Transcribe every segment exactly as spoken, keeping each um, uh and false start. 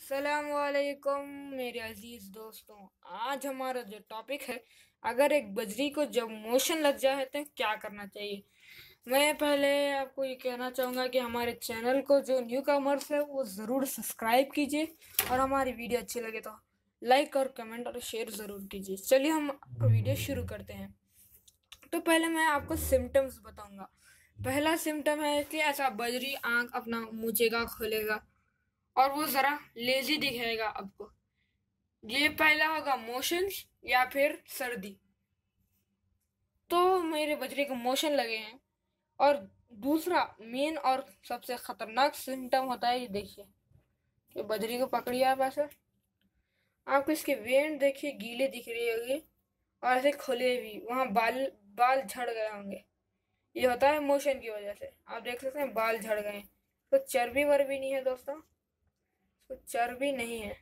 अस्सलामुअलैकुम मेरे अजीज़ दोस्तों। आज हमारा जो टॉपिक है, अगर एक बजरी को जब मोशन लग जाए तो क्या करना चाहिए। मैं पहले आपको ये कहना चाहूँगा कि हमारे चैनल को जो न्यू कमर्स है वो ज़रूर सब्सक्राइब कीजिए और हमारी वीडियो अच्छी लगे तो लाइक और कमेंट और शेयर ज़रूर कीजिए। चलिए हम वीडियो शुरू करते हैं। तो पहले मैं आपको सिम्टम्स बताऊँगा। पहला सिम्टम है कि ऐसा बजरी आँख अपना मूंचेगा, खोलेगा और वो ज़रा लेजी दिखेगा आपको। ये पहला होगा मोशंस या फिर सर्दी। तो मेरे बजरे को मोशन लगे हैं। और दूसरा मेन और सबसे खतरनाक सिम्टम होता है, ये देखिए कि बजरी को पकड़िए आप ऐसे, आपको इसके वेन देखिए गीले दिख रही होगी और ऐसे खुले भी, वहाँ बाल बाल झड़ गए होंगे। ये होता है मोशन की वजह से। आप देख सकते हैं बाल झड़ गए। तो चर्बी वर्बी नहीं है दोस्तों, तो चर्बी नहीं है।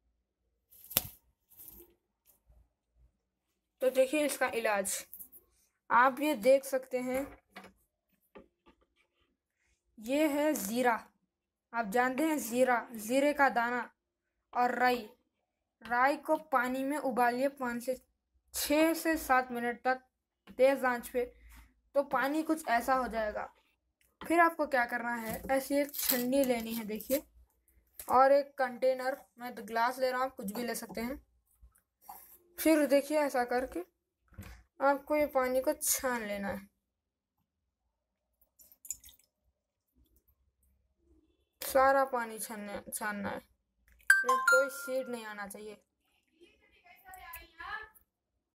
तो देखिए इसका इलाज आप ये देख सकते हैं, ये है ज़ीरा। आप जानते हैं ज़ीरा, ज़ीरे का दाना और राई। राई को पानी में उबालिए पाँच से छः से सात मिनट तक तेज़ आंच पे, तो पानी कुछ ऐसा हो जाएगा। फिर आपको क्या करना है, ऐसी एक छन्नी लेनी है देखिए, और एक कंटेनर, मैं तो ग्लास ले रहा हूँ, आप कुछ भी ले सकते हैं। फिर देखिए ऐसा करके आपको ये पानी को छान लेना है। सारा पानी छानना छानना है, इसमें कोई सीड नहीं आना चाहिए।